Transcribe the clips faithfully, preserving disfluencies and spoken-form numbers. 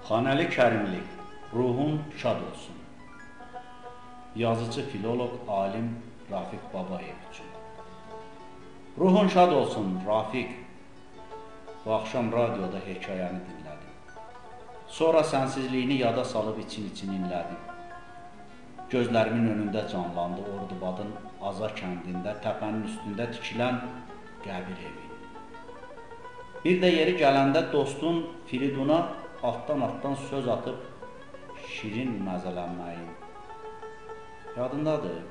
Xanəli Kərimli, ruhun şad olsun. Yazıcı, filolog, alim Rafiq Babayev üçün. Ruhun şad olsun, Rafiq. Bu axşam radioda hekayəni dinlədim. Sonra sənsizliyini yada salıb için-için inlədim. Gözlərimin önündə canlandı Ordubadın Aza kəndində, təpənin üstündə tikilən qəbir evi. Bir də yeri gələndə dostun Firiduna altdan-altdan söz atıb şirin məzələnməyin. Yadındadır.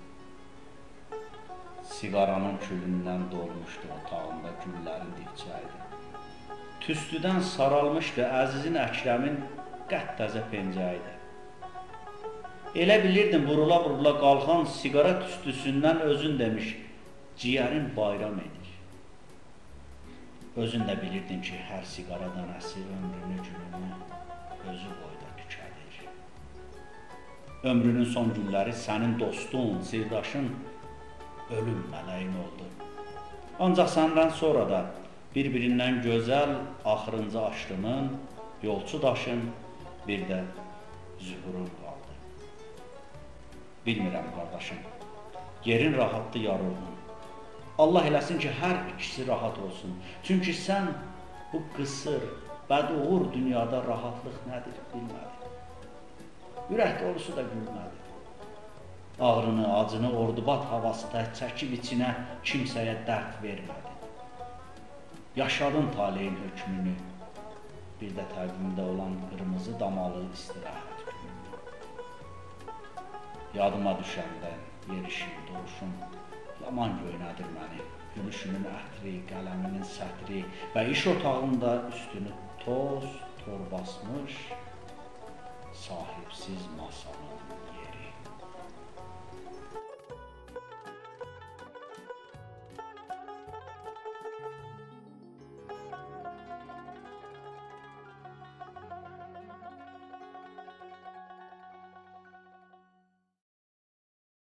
Sigaranın külündən dolmuşdu otağında güllərin dibçəydi. Tüstüdən saralmışdı Əzizin Əkrəmin qəttəzə pencəydi. Elə bilirdim vurula-vurula qalxan sigara tüstüsündən özün demiş, ciyərin bayram edir. Özün də bilirdin ki, hər sigara dənəsi ömrünü, gününü özü boyda tükədir. Ömrünün son günləri sənin dostun, sirdaşın, ölüm mələyin oldu. Ancaq səndən sonra da bir-birindən gözəl axırıncı aşkının, yolçu daşın, bir də zühurun qaldı. Bilmirəm, qardaşım, yerin rahatlı yarılığın. Allah eləsin ki, hər ikisi rahat olsun. Çünki sən bu qısır, bəduğur dünyada rahatlıq nədir bilmədin. Ürək dolusu da gülmədi. Ağrını, acını Ordubad havası da çəkib içinə kimsəyə dərd vermədi. Yaşadın taleyin hökmünü, bir də təqvimdə olan qırmızı damalı istirahət gününü. Yadıma düşəndə yerişim, duruşum, yaman göynədir məni. Gülüşümün ətri, qələminin sətri və iş otağında üstünü toz, tor basmış sahibsiz masanın.